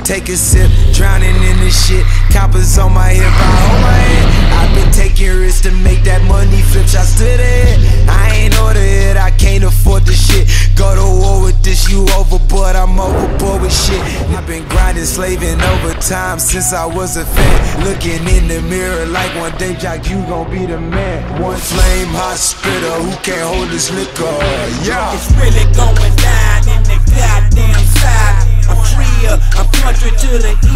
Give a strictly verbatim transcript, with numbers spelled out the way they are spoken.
take a sip, drowning in this shit. Coppers on my hip, I hold my head. I've been taking risks to make that money flip. Shots to the head. I ain't order it, I can't afford this shit. Go to war with this, you overboard, I'm overboard with shit. I've been grinding, slaving overtime since I was a fan. Looking in the mirror like one day, Jack, you gon' be the man. One flame, hot spitter, who can't hold this liquor? Yeah, it's really going down in the goddamn side. I'm freer, I'm country to the